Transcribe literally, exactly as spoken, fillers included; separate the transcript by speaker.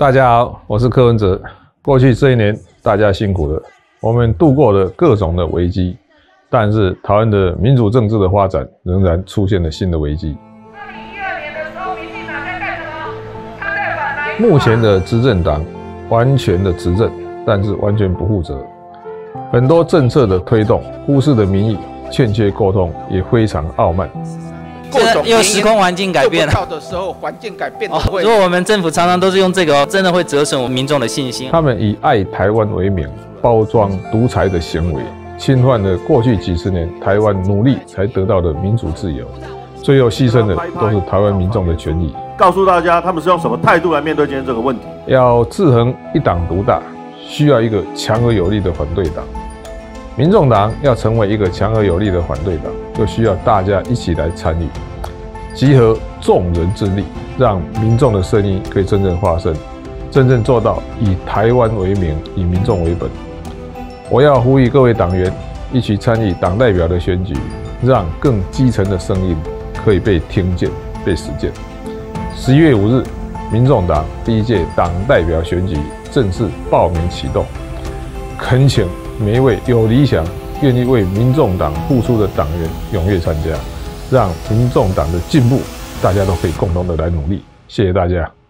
Speaker 1: 大家好，我是柯文哲。过去这一年，大家辛苦了，我们度过了各种的危机，但是台湾的民主政治的发展仍然出现了新的危机。
Speaker 2: 二零一二年的时候，民进党在干什么？他在反来。
Speaker 1: 目前的执政党完全的执政，但是完全不负责，很多政策的推动忽视了民意，欠缺沟通，也非常傲慢。
Speaker 3: 现在因为时空环境改变了，
Speaker 4: 到的时候环境改变
Speaker 3: 哦，如果我们政府常常都是用这个，真的会折损我们民众的信心。
Speaker 1: 他们以爱台湾为名，包装独裁的行为，侵犯了过去几十年台湾努力才得到的民主自由，最后牺牲的都是台湾民众的权益。
Speaker 5: 告诉大家，他们是用什么态度来面对今天这个问题？
Speaker 1: 要制衡一党独大，需要一个强而有力的反对党。民众党要成为一个强而有力的反对党，就需要大家一起来参与，集合众人之力，让民众的声音可以真正发声，真正做到以台湾为名，以民众为本。我要呼吁各位党员一起参与党代表的选举，让更基层的声音可以被听见、被实践。十一月五日，民众党第一届党代表选举正式报名启动，恳请每一位有理想、愿意为民众党付出的党员踊跃参加，让民众党的进步，大家都可以共同的来努力。谢谢大家。